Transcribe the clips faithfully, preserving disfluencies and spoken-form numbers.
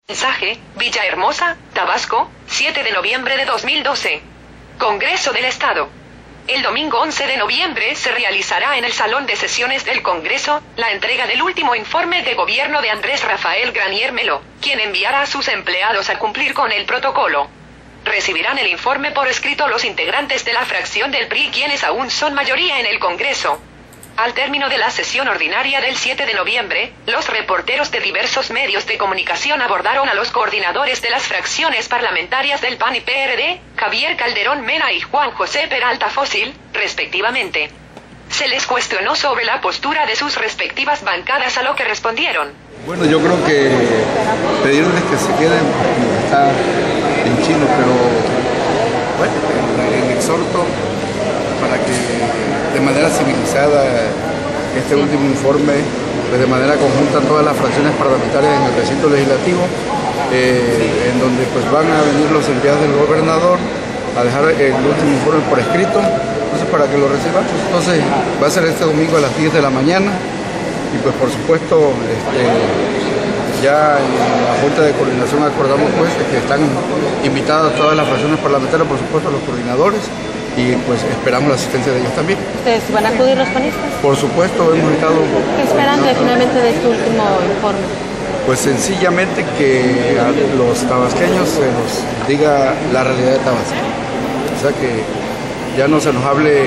Mensaje, Villahermosa, Tabasco, siete de noviembre de dos mil doce. Congreso del Estado. El domingo once de noviembre se realizará en el Salón de Sesiones del Congreso la entrega del último informe de gobierno de Andrés Rafael Granier Melo, quien enviará a sus empleados a cumplir con el protocolo. Recibirán el informe por escrito los integrantes de la fracción del P R I, quienes aún son mayoría en el Congreso. Al término de la sesión ordinaria del siete de noviembre, los reporteros de diversos medios de comunicación abordaron a los coordinadores de las fracciones parlamentarias del P A N y P R D, Javier Calderón Mena y Juan José Peralta Fósil, respectivamente. Se les cuestionó sobre la postura de sus respectivas bancadas, a lo que respondieron. Bueno, yo creo que pedirles que se queden está en chino, pero bueno, en exhorto para que de manera civilizada este último informe, pues de manera conjunta todas las fracciones parlamentarias en el recinto legislativo, eh, en donde pues van a venir los enviados del gobernador a dejar el último informe por escrito, entonces para que lo recibamos. Entonces va a ser este domingo a las diez de la mañana y pues por supuesto este, ya en la Junta de Coordinación acordamos pues que están invitadas todas las fracciones parlamentarias, por supuesto los coordinadores, y pues esperamos la asistencia de ellos también. ¿Ustedes van a acudir los panistas? Por supuesto, hemos estado... ¿Qué esperan de, finalmente de este último informe? Pues sencillamente que a los tabasqueños se nos diga la realidad de Tabasco. O sea que ya no se nos hable de,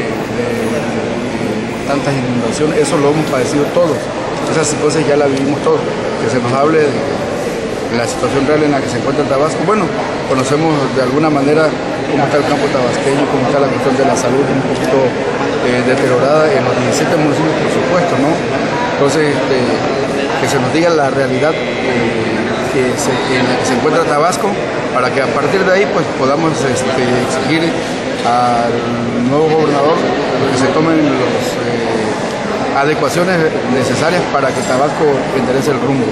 de tantas inundaciones, eso lo hemos padecido todos. Esas cosas ya las vivimos todos. Que se nos hable de la situación real en la que se encuentra Tabasco. Bueno, conocemos de alguna manera cómo está el campo tabasqueño, cómo está la cuestión de la salud un poquito eh, deteriorada en los diecisiete municipios, por supuesto, ¿no? Entonces, este, que se nos diga la realidad eh, que se, en la que se encuentra Tabasco, para que a partir de ahí pues podamos este, exigir al nuevo gobernador que se tomen las eh, adecuaciones necesarias para que Tabasco enderece el rumbo.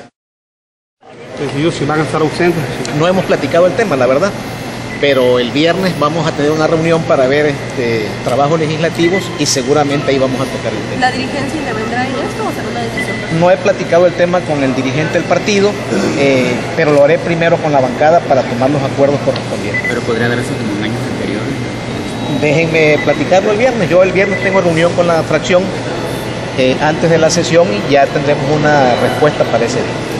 Ellos sí van a estar ausentes. No hemos platicado el tema, la verdad, pero el viernes vamos a tener una reunión para ver este, trabajos legislativos y seguramente ahí vamos a tocar el tema. ¿La dirigencia intervendrá en esto o será una decisión? No he platicado el tema con el dirigente del partido, eh, pero lo haré primero con la bancada para tomar los acuerdos correspondientes. ¿Pero podría darse como en años anteriores? Déjenme platicarlo el viernes. Yo el viernes tengo reunión con la fracción eh, antes de la sesión y ya tendremos una respuesta para ese día.